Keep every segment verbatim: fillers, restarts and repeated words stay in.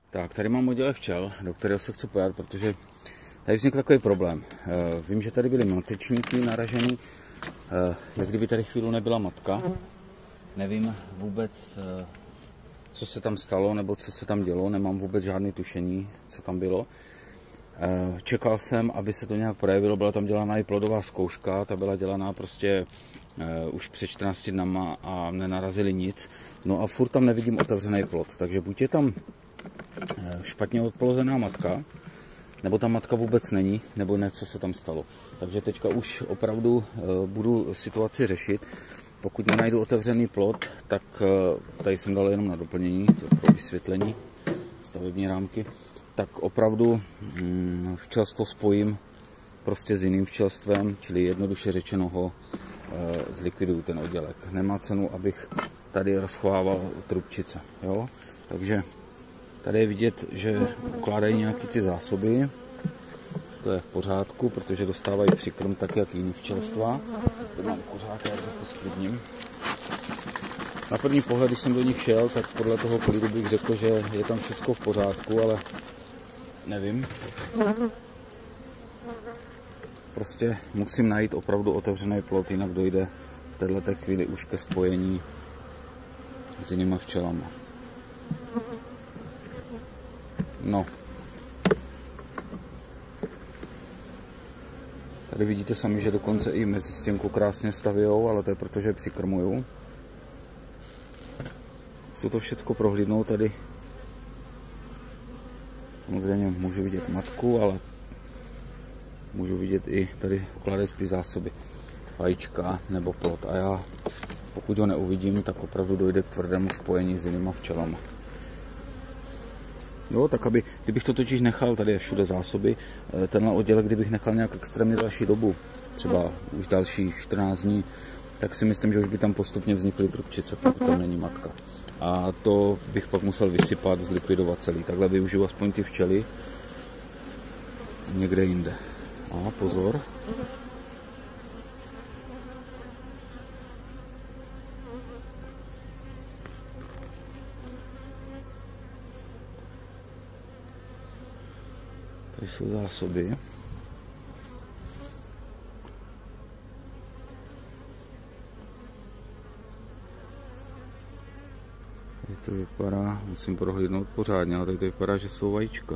Tak, tady mám oddělek včel, do kterého se chci pojat, protože tady vznikl takový problém. Vím, že tady byly matečníky naražený, jak kdyby tady chvíli nebyla matka. Nevím vůbec, co se tam stalo, nebo co se tam dělo, nemám vůbec žádné tušení, co tam bylo. Čekal jsem, aby se to nějak projevilo, byla tam dělaná i plodová zkouška, ta byla dělaná prostě už před čtrnácti dnama a nenarazili nic. No a furt tam nevidím otevřený plod, takže buď je tam špatně odplozená matka, nebo ta matka vůbec není, nebo něco se tam stalo. Takže teďka už opravdu budu situaci řešit. Pokud nenajdu otevřený plod, tak tady jsem dal jenom na doplnění, to pro vysvětlení stavební rámky, tak opravdu včelstvo spojím prostě s jiným včelstvem, čili jednoduše řečeno ho zlikviduju ten oddělek. Nemá cenu, abych tady rozchovával trubčice. Jo? Takže tady je vidět, že ukládají nějaké ty zásoby. To je v pořádku, protože dostávají přikrm tak, jak jiný včelstva. To mám kuřáka, já to sklidním. Na první pohled, když jsem do nich šel, tak podle toho klidu bych řekl, že je tam všechno v pořádku, ale nevím. Prostě musím najít opravdu otevřený plot, jinak dojde v této chvíli už ke spojení s jinýma včelama. No. Tady vidíte sami, že dokonce i mezi stěnku krásně stavějou, ale to je proto, že přikrmuju. Chci to všechno prohlídnout tady. Samozřejmě můžu vidět matku, ale můžu vidět i tady ukládací zásoby. Vajíčka nebo plod. A já, pokud ho neuvidím, tak opravdu dojde k tvrdému spojení s jinýma včelama. Jo, tak aby, kdybych to totiž nechal, tady je všude zásoby, tenhle oddělek, kdybych nechal nějak extrémně další dobu, třeba už další čtrnáct dní, tak si myslím, že už by tam postupně vznikly trubčice, pokud tam není matka. A to bych pak musel vysypat, zlikvidovat celý. Takhle využiju aspoň ty včely někde jinde. A pozor. Tady jsou zásoby. Tady to vypadá, musím prohlídnout pořádně, ale tady to vypadá, že jsou vajíčka.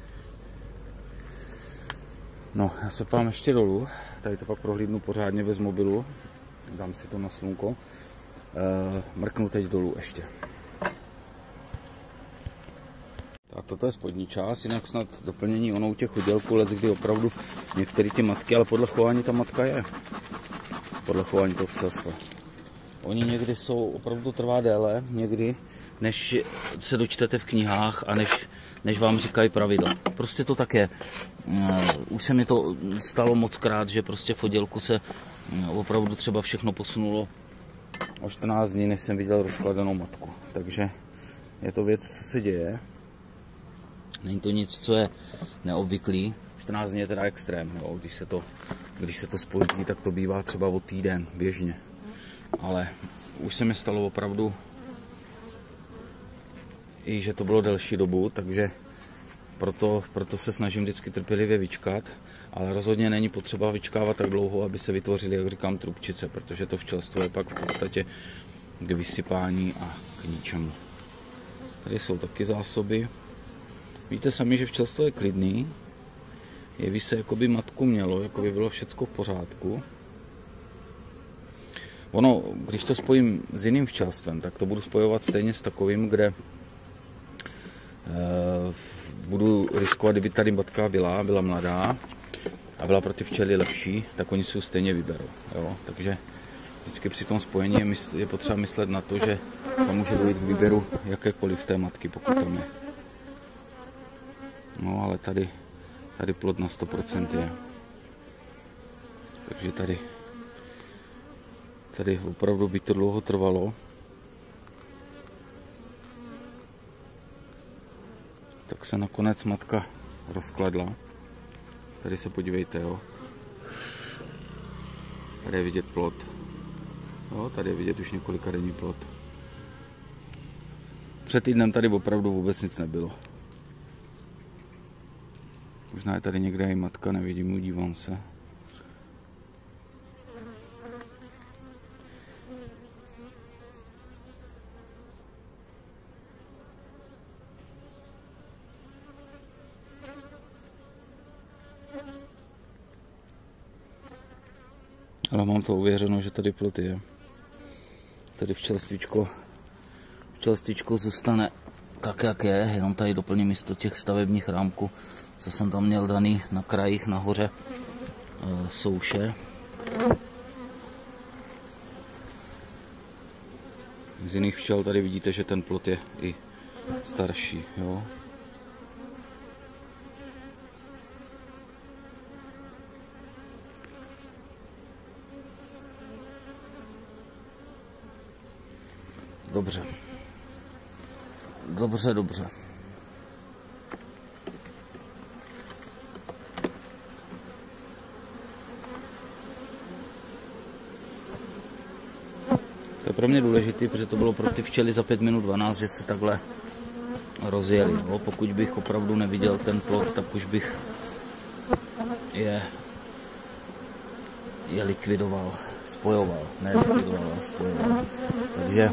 No, já se pám ještě dolů, tady to pak prohlídnu pořádně bez mobilu, dám si to na slunko, e, mrknu teď dolů ještě. Tak toto je spodní část, jinak snad doplnění ono u těch oddělků let, kdy opravdu některé ty matky, ale podle chování ta matka je. Podle chování toho včelstva. Oni někdy jsou, opravdu to trvá déle, někdy, než se dočtete v knihách a než, než vám říkají pravidla. Prostě to tak je. Už se mi to stalo moc krát, že prostě v oddělku se opravdu třeba všechno posunulo o čtrnáct dní, než jsem viděl rozkladenou matku. Takže je to věc, co se děje. Není to nic, co je neobvyklý. čtrnáct dní je teda extrém. Jo. Když se to, když se to zpozdí, tak to bývá třeba o týden běžně. Ale už se mi stalo opravdu i, že to bylo delší dobu, takže proto, proto se snažím vždycky trpělivě vyčkat. Ale rozhodně není potřeba vyčkávat tak dlouho, aby se vytvořily, jak říkám, trubčice, protože to včelstvo je pak v podstatě k vysypání a k ničemu. Tady jsou taky zásoby. Víte sami, že včelstvo je klidný. Jeví se, jako by matku mělo, jako by bylo všechno v pořádku. Ono, když to spojím s jiným včelstvem, tak to budu spojovat stejně s takovým, kde e, budu riskovat, kdyby tady matka byla, byla mladá a byla pro ty včely lepší, tak oni si ji stejně vyberou. Jo? Takže vždycky při tom spojení je, mysl, je potřeba myslet na to, že tam může dojít k výběru jakékoliv té matky, pokud tam je. No ale tady, tady plod na sto procent je. Takže tady, tady opravdu by to dlouho trvalo. Tak se nakonec matka rozkladla. Tady se podívejte, jo. Tady je vidět plod. Jo, tady je vidět už několika denní plod. Před týdnem tady opravdu vůbec nic nebylo. Možná je tady někde i matka, nevidím, udívám se. Ale mám to uvěřeno, že tady plot je. Tady včelstvíčko, včelstvíčko zůstane tak, jak je, jenom tady doplním místo těch stavebních rámků, co jsem tam měl daný na krajích nahoře e, souše. Z jiných včel tady vidíte, že ten plot je i starší. Jo? Dobře. Dobře, dobře. To je pro mě důležité, protože to bylo pro ty včely za pět minut dvanáct, že se takhle rozjeli. No, pokud bych opravdu neviděl ten plot, tak už bych je, je likvidoval, spojoval. Ne likvidoval, ale spojoval. Takže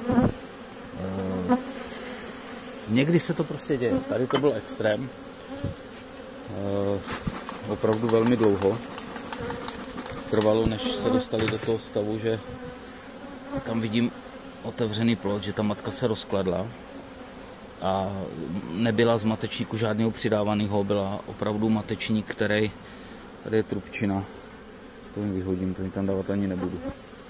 e, někdy se to prostě děje. Tady to byl extrém. E, opravdu velmi dlouho. Trvalo, než se dostali do toho stavu, že tam vidím otevřený plot, že ta matka se rozkladla a nebyla z matečníku žádného přidávaného, byla opravdu matečník, který, tady je trubčina, to mi vyhodím, to mi tam dávat ani nebudu.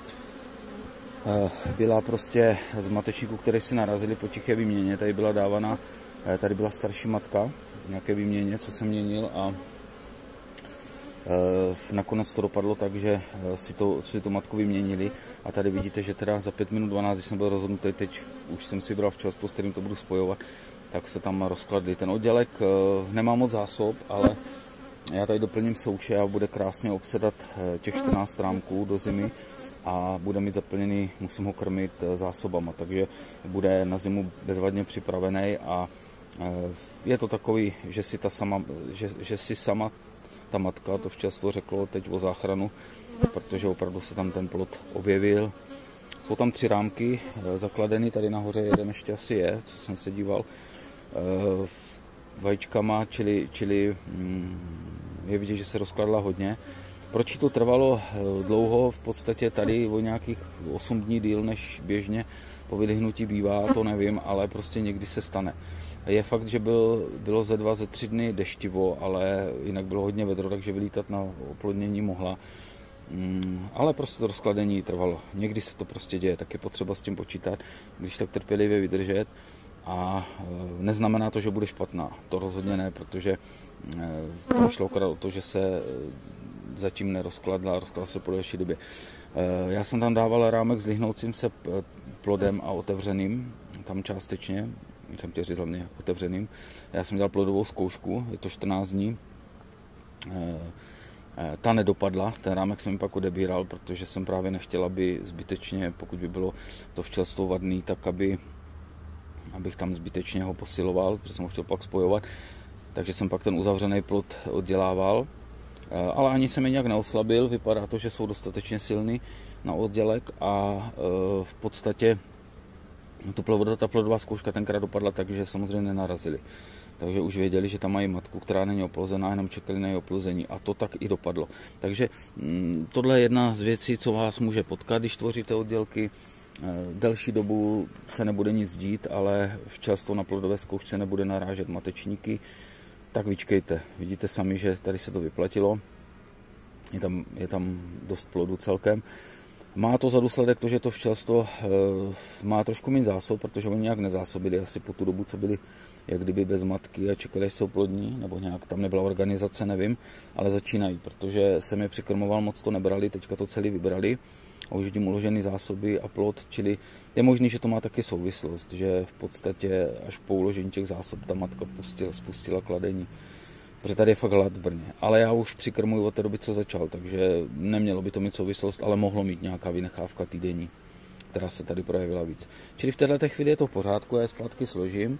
Byla prostě z matečníku, který si narazili po tiché výměně, tady byla dávána, tady byla starší matka v nějaké výměně, co jsem měnil, a nakonec to dopadlo tak, že si, to, si tu matku vyměnili, a tady vidíte, že teda za pět minut dvanáct, když jsem byl rozhodnutý, teď už jsem si vybral včelstvo, s kterým to budu spojovat, tak se tam rozkladli. Ten oddělek nemá moc zásob, ale já tady doplním souče a bude krásně obsedat těch čtrnáct rámků do zimy a bude mít zaplněný, musím ho krmit zásobama, takže bude na zimu bezvadně připravený a je to takový, že si, ta sama, že, že si sama ta matka, to včelstvo, řeklo teď o záchranu, protože opravdu se tam ten plot objevil. Jsou tam tři rámky zakladeny, tady nahoře jeden ještě asi je, co jsem se díval, vajíčkama, čili, čili je vidět, že se rozkladla hodně. Proč to trvalo dlouho, v podstatě tady o nějakých osm dní díl, než běžně po vylíhnutí bývá, to nevím, ale prostě někdy se stane. Je fakt, že byl, bylo ze dva, ze tři dny deštivo, ale jinak bylo hodně vedro, takže vylítat na oplodnění mohla. Mm, ale prostě to rozkladení trvalo. Někdy se to prostě děje, tak je potřeba s tím počítat, když tak trpělivě vydržet. A e, neznamená to, že bude špatná. To rozhodně ne, protože e, tam šlo opravdu o to, že se e, zatím nerozkladla, rozkladla se po delší době. E, já jsem tam dával rámek s lihnoucím se plodem a otevřeným, tam částečně, jsem chtěl říct hlavně otevřeným. Já jsem dělal plodovou zkoušku, je to čtrnáct dní. E, Ta nedopadla, ten rámek jsem mi pak odebíral, protože jsem právě nechtěl, aby zbytečně, pokud by bylo to včelstvo vadný, tak aby, abych tam zbytečně ho posiloval, protože jsem ho chtěl pak spojovat. Takže jsem pak ten uzavřený plot oddělával, ale ani jsem je nějak neoslabil, vypadá to, že jsou dostatečně silný na oddělek a v podstatě tu plodová, ta plodová zkouška tenkrát dopadla tak, že samozřejmě nenarazili. Takže už věděli, že tam mají matku, která není oplozená, jenom čekali na její oplození, a to tak i dopadlo. Takže hm, tohle je jedna z věcí, co vás může potkat, když tvoříte oddělky. Delší dobu se nebude nic dít, ale včelstvo na plodové zkoušce nebude narážet matečníky, tak vyčkejte. Vidíte sami, že tady se to vyplatilo, je tam, je tam dost plodu celkem. Má to za důsledek to, že to včelstvo e, má trošku méně zásob, protože oni nějak nezásobili asi po tu dobu, co byli jak kdyby bez matky a čekali, že jsou plodní, nebo nějak tam nebyla organizace, nevím, ale začínají, protože jsem je přikrmoval, moc to nebrali, teďka to celý vybrali a už tím uložený zásoby a plod, čili je možný, že to má taky souvislost, že v podstatě až po uložení těch zásob ta matka pustila, spustila kladení. Protože tady je fakt hlad v Brně. Ale já už přikrmuju od té doby, co začal, takže nemělo by to mít souvislost, ale mohlo mít nějaká vynechávka týdenní, která se tady projevila víc. Čili v této chvíli je to v pořádku, já je zpátky složím,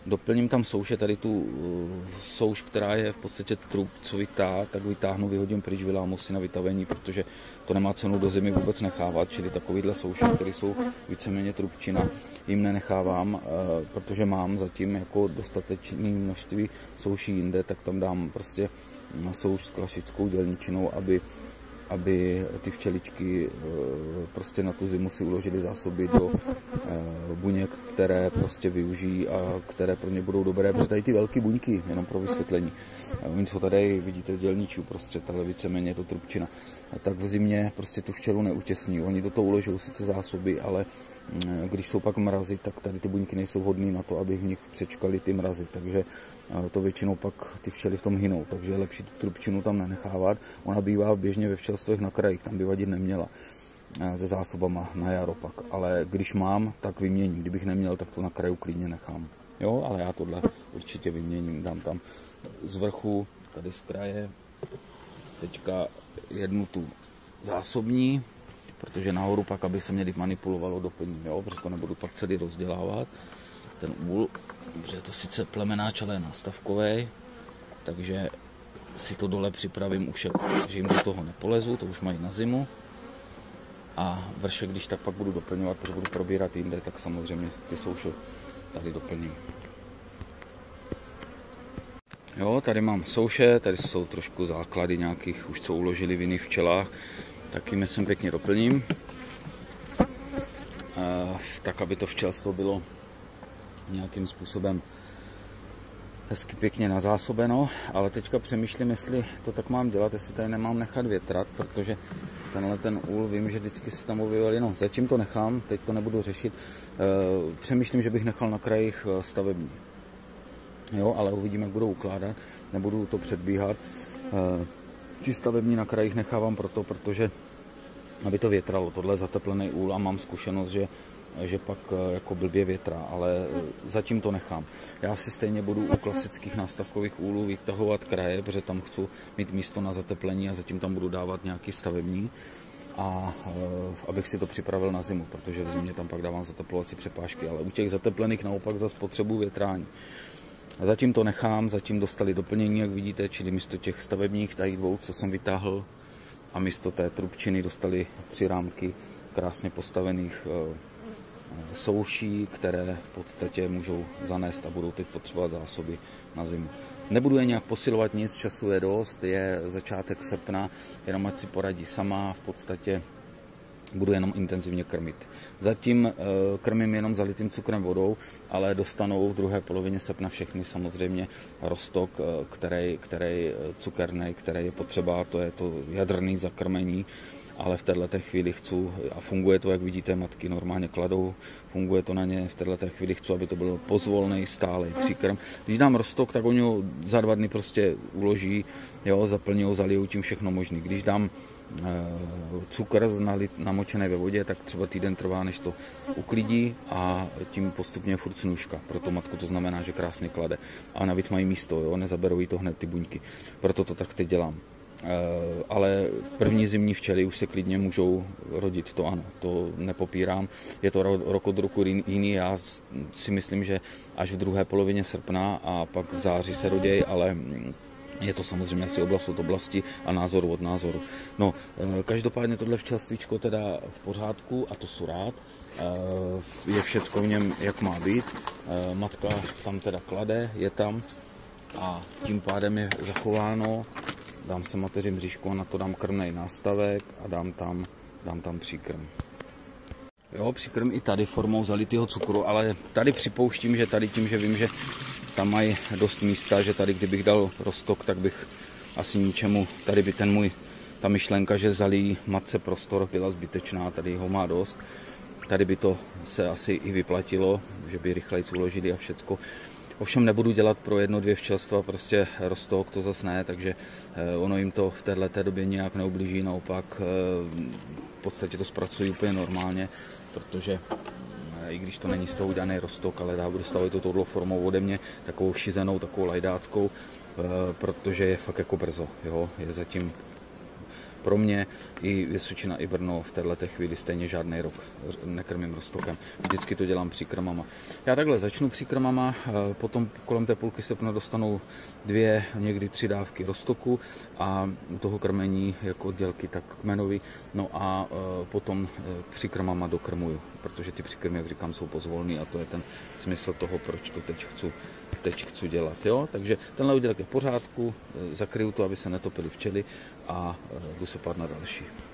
Doplním tam souše, tady tu souš, která je v podstatě trubcovitá, tak vytáhnu, vyhodím pryč, vylámu si na vytavení, protože to nemá cenu do zimy vůbec nechávat, čili takovýhle souše, které jsou víceméně trubčina, jim nenechávám, protože mám zatím jako dostatečné množství souší jinde, tak tam dám prostě souš s klasickou dělničinou, aby aby ty včeličky prostě na tu zimu si uložily zásoby do buněk, které prostě využijí a které pro ně budou dobré, protože tady ty velké buňky, jenom pro vysvětlení, oni jsou tady, vidíte, dělničí uprostřed, ale víceméně je to trubčina, tak v zimě prostě tu včelu neutěsní, oni do toho uložou sice zásoby, ale když jsou pak mrazy, tak tady ty buňky nejsou vhodné na to, aby v nich přečkali ty mrazy, takže to většinou pak ty včely v tom hynou, takže je lepší tu trubčinu tam nenechávat. Ona bývá běžně ve včelstvech na krajích, tam by vadit neměla se zásobama na jaro pak, ale když mám, tak vyměním, kdybych neměl, tak to na kraju klidně nechám. Jo, ale já tohle určitě vyměním, dám tam z vrchu, tady z kraje, teďka jednu tu zásobní, protože nahoru pak, aby se měli manipulovalo, doplním, jo, protože to nebudu pak celý rozdělávat. Ten úl, protože je to sice plemenáč, ale je nástavkový, takže si to dole připravím už, že jim do toho nepolezu, to už mají na zimu. A vršek, když tak pak budu doplňovat, protože budu probírat jinde, tak samozřejmě ty souše tady doplním. Jo, tady mám souše, tady jsou trošku základy nějakých, už co uložili v jiných včelách, tak jim sem pěkně doplním. E, tak, aby to včelstvo bylo nějakým způsobem hezky pěkně nazásobeno, ale teďka přemýšlím, jestli to tak mám dělat, jestli tady nemám nechat větrat, protože tenhle ten úl vím, že vždycky se tam objevil, no zatím to nechám, teď to nebudu řešit, e, přemýšlím, že bych nechal na krajích stavební, jo, ale uvidíme, jak budou ukládat, nebudu to předbíhat, e, ty stavební na krajích nechávám proto, protože aby to větralo, tohle je zateplený úl a mám zkušenost, že že pak jako blbě větra, ale zatím to nechám. Já si stejně budu u klasických nástavkových úlů vytahovat kraje, protože tam chci mít místo na zateplení a zatím tam budu dávat nějaký stavební, a abych si to připravil na zimu, protože v zimě tam pak dávám zateplovací přepážky, ale u těch zateplených naopak zase potřebuji větrání. A zatím to nechám, zatím dostali doplnění, jak vidíte, čili místo těch stavebních tady dvou, co jsem vytáhl, a místo té trubčiny dostali tři rámky krásně postavených souší, které v podstatě můžou zanést a budou teď potřebovat zásoby na zimu. Nebudu je nějak posilovat, nic, času je dost, je začátek srpna, jenom ať si poradí sama, v podstatě budu jenom intenzivně krmit. Zatím e, krmím jenom zalitým cukrem vodou, ale dostanou v druhé polovině srpna všechny samozřejmě rostok, e, který, který cukerný, který je potřeba, to je to jadrné zakrmení, ale v této chvíli chci, a funguje to, jak vidíte, matky normálně kladou, funguje to na ně, v této chvíli chci, aby to bylo pozvolný, stálý příkrm. Když dám rostok, tak oni ho za dva dny prostě uloží, jo, zaplní ho, zalijou tím všechno možný. Když dám e, cukr namočený ve vodě, tak třeba týden trvá, než to uklidí, a tím postupně furt snůžka. Pro tu matku to znamená, že krásně klade. A navíc mají místo, jo, nezaberou jí to hned ty buňky. Proto to tak teď dělám. Ale první zimní včely už se klidně můžou rodit, to ano, to nepopírám. Je to rok od roku jiný, já si myslím, že až v druhé polovině srpna a pak v září se rodějí, ale je to samozřejmě asi oblast od oblasti a názoru od názoru. No, každopádně tohle včelstvíčko teda v pořádku a to jsou rád. Je všecko v něm, jak má být. Matka tam teda klade, je tam a tím pádem je zachováno. Dám se mateři bříšku a na to dám krmnej nástavek a dám tam, dám tam příkrm. Jo, příkrm i tady formou zalitého cukru, ale tady připouštím, že tady tím, že vím, že tam mají dost místa, že tady kdybych dal rostok, tak bych asi ničemu, tady by ten můj, ta myšlenka, že zalí matce prostor, byla zbytečná, tady ho má dost. Tady by to se asi i vyplatilo, že by rychleji uložili a všecko. Ovšem nebudu dělat pro jedno, dvě včelstva, prostě rostok, to zase ne, takže ono jim to v této době nějak neublíží, naopak v podstatě to zpracují úplně normálně, protože i když to není z toho udělaný rostok, ale dostávají to touhle formou ode mě, takovou šizenou, takovou lajdáckou, protože je fakt jako brzo, jo, je zatím pro mě i Vysočina, i Brno v této chvíli stejně žádný rok nekrmím roztokem. Vždycky to dělám příkrmama. Já takhle začnu příkrmama, potom kolem té půlky srpna dostanou dvě, někdy tři dávky roztoku a toho krmení jako oddělky, tak kmenový. No a potom příkrmama dokrmuju, protože ty příkrmy, jak říkám, jsou pozvolný a to je ten smysl toho, proč to teď chci, teď chci dělat. Jo? Takže tenhle oddělek je v pořádku, zakryju to, aby se netopily včely a jdu se pát na další.